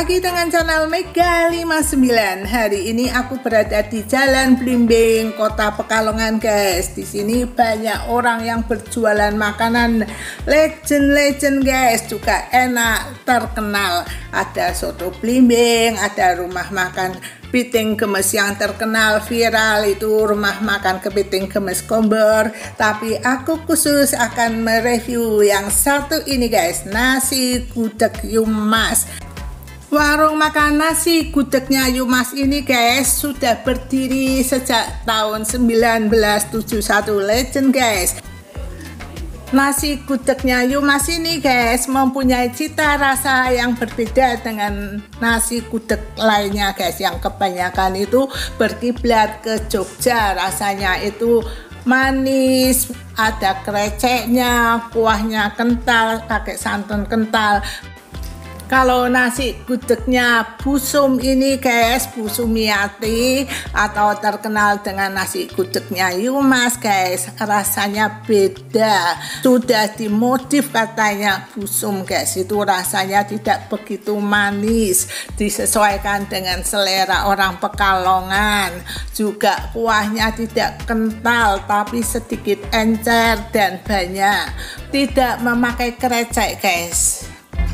lagi dengan channel Mega 59. Hari ini aku berada di Jalan Blimbing, Kota Pekalongan, guys. Di sini banyak orang yang berjualan makanan legend guys, juga enak, terkenal. Ada soto Blimbing, ada rumah makan Kepiting Gemes yang terkenal viral, itu rumah makan Kepiting Gemes Komber. Tapi aku khusus akan mereview yang satu ini guys, nasi gudeg Yumas. Warung makan nasi gudegnya Yumas ini guys sudah berdiri sejak tahun 1971, legend guys. Nasi gudegnya Yumas ini guys mempunyai cita rasa yang berbeda dengan nasi gudeg lainnya guys, yang kebanyakan itu berkiblat ke Jogja. Rasanya itu manis, ada kreceknya, kuahnya kental, pakai santan kental. Kalau nasi gudegnya Busum ini guys, Busumiati atau terkenal dengan nasi gudegnya Yumas guys, rasanya beda. Sudah dimodif katanya Busum guys, itu rasanya tidak begitu manis, disesuaikan dengan selera orang Pekalongan. Juga kuahnya tidak kental tapi sedikit encer dan banyak, tidak memakai krecek guys.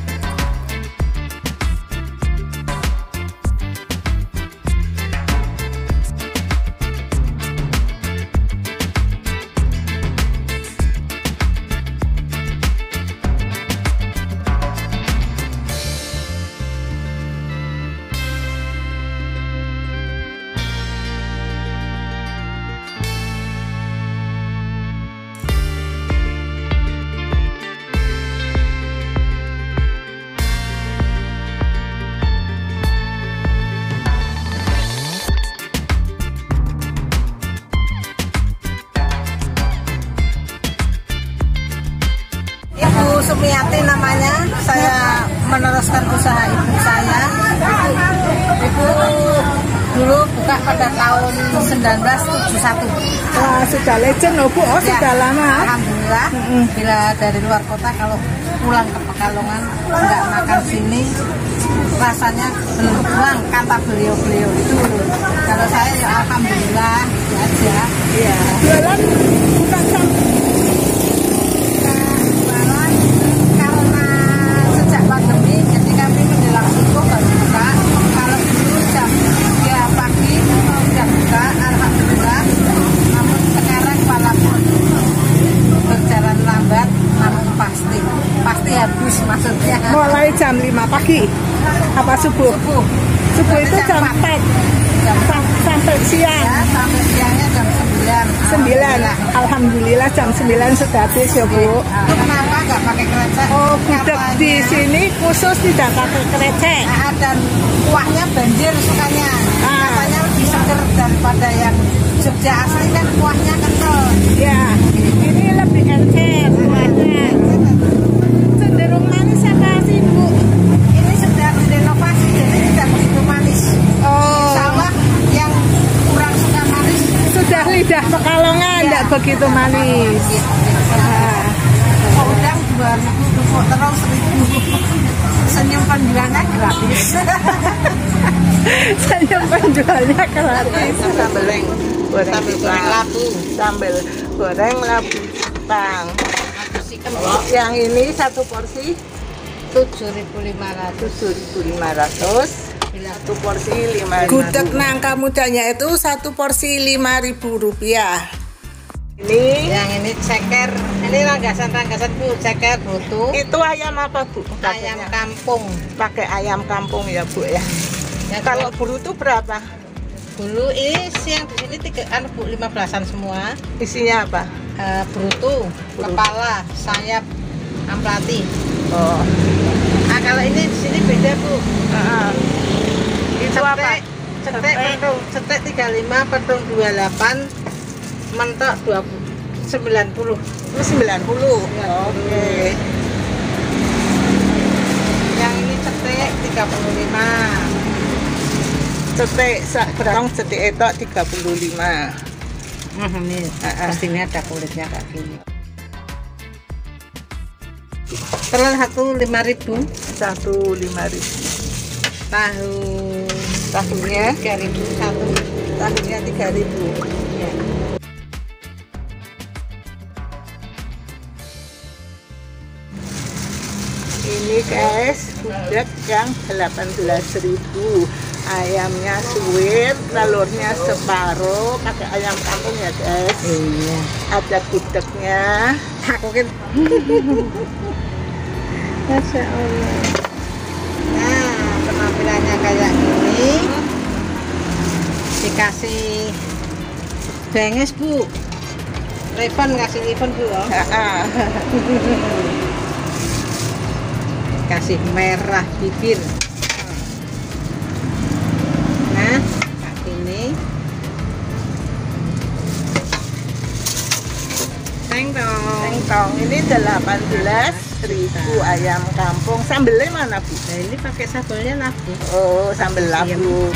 Sumiati namanya, saya meneruskan usaha ibu saya. Ibu dulu buka pada tahun 1971. Wah, sudah legend loh Bu, oh ya, sudah lama. Alhamdulillah. Bila dari luar kota kalau pulang ke Pekalongan nggak makan sini, rasanya belum pulang, kata beliau-beliau itu. Kalau saya ya alhamdulillah aja. Iya. Jualan bukan sampai habis, maksudnya mulai jam 5 pagi apa subuh? Subuh itu jam 4 sampai siang ya, sampai siangnya jam 9. Alhamdulillah jam 9 sudah habis ya Bu. Kenapa nggak pakai krecek? Oh, gudeg di sini khusus tidak pakai krecek. Dan kuahnya banjir sukanya. Katanya lebih seger daripada yang Jogja asli, kan kuahnya kental. Ya, ini lebih encer kuahnya. Cenderung manis apa sih Bu? Ini sudah direnovasi jadi tidak begitu manis. Oh, Insya Allah yang kurang suka manis sudah lidah Pekalongan tidak begitu manis. Udang 2.000, terus 1.000. Senyum penjualnya gratis. Senyum penjualnya gratis. Sambal goreng labu. Sambal goreng labu Jepang. Yang ini satu porsi 7.500. 7.500. Satu porsi 5.000. Gudeg nangka mudanya itu satu porsi 5.000 rupiah. Yang ini ceker, ini ranggasan Bu, ceker butuh. Itu ayam apa Bu? Ayam kampung. Pakai ayam kampung ya Bu ya. Ya, kalau brutu berapa? Dulu ini siang di sini 15-an semua. Isinya apa? Brutu, kepala, sayap, amplati. Oh. Nah, kalau ini di sini beda Bu. Itu apa? Cetek 35, petung 28, mentok 90. 90. Ya, Oke. Yang ini cetek 35. Cetek berang cetek itu 35. Ini pastinya ada kulitnya kayak gini. Telur satu 5.000. Satu 5.000. Tahunya 3.001. Tahunnya 3000. Ya. Ini guys, gudeg yang 18.000. Ayamnya suwir, telurnya separuh, pakai ayam kampung ya guys. Iya. Ada gudegnya. Aku kan. Masya Allah. Nah, penampilannya kayak gini. Dikasih benges Bu. Revon ngasih revon Bu. Kasih merah bibir. Nah, kayak gini. Tengtong ini 18.000 ayam kampung. Sambelnya mana Bu? Nah, ini pakai sambelnya labu. Oh, sambel labu.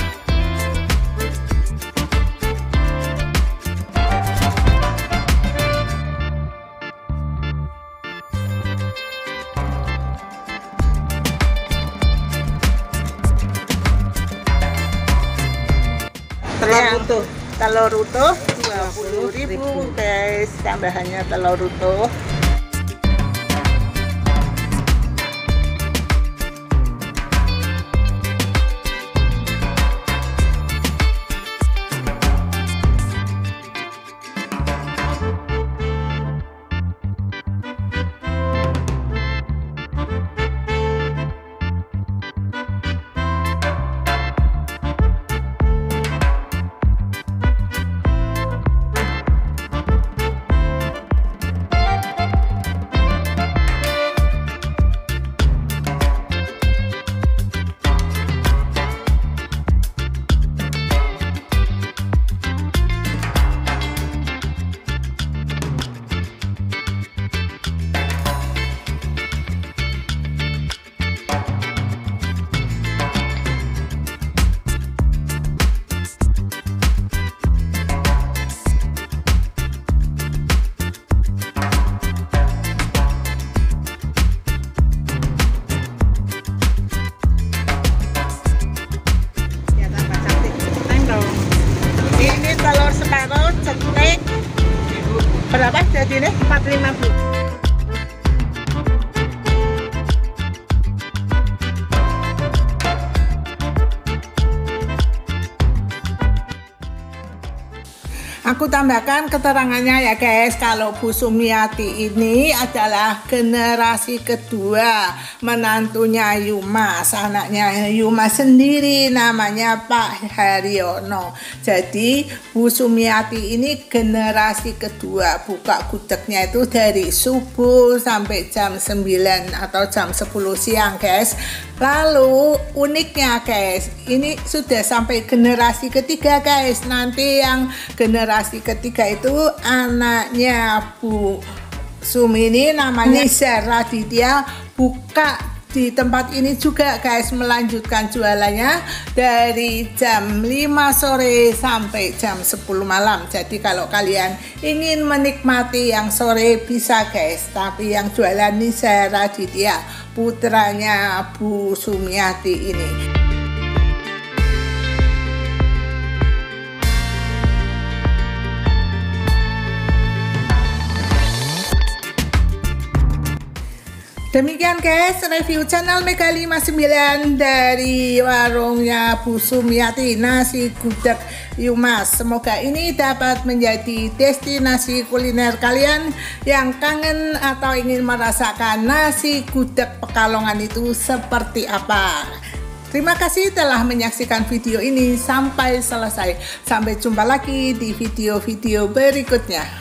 Telur utuh 20.000 guys, tambahannya telur utuh. Ini telur separuh cetek berapa jadi nih? 45 Bu. Aku tambahkan keterangannya ya guys, kalau Bu Sumiati ini adalah generasi kedua menantunya Yumas, anaknya Yumas sendiri namanya Pak Haryono. Jadi Bu Sumiati ini generasi kedua, buka gudegnya itu dari subuh sampai jam 9 atau jam 10 siang guys. Lalu uniknya guys, ini sudah sampai generasi ketiga guys. Nanti yang generasi ketiga itu anaknya Bu Sumi ini namanya Nizar Raditya, buka di tempat ini juga guys, melanjutkan jualannya dari jam 5 sore sampai jam 10 malam. Jadi kalau kalian ingin menikmati yang sore bisa guys, tapi yang jualan Nizar Raditya, putranya Bu Sumiati ini. Demikian guys review channel Mega 59 dari warungnya Bu Sumiati, nasi gudeg Yumas. Semoga ini dapat menjadi destinasi kuliner kalian yang kangen atau ingin merasakan nasi gudeg Pekalongan itu seperti apa. Terima kasih telah menyaksikan video ini sampai selesai. Sampai jumpa lagi di video-video berikutnya.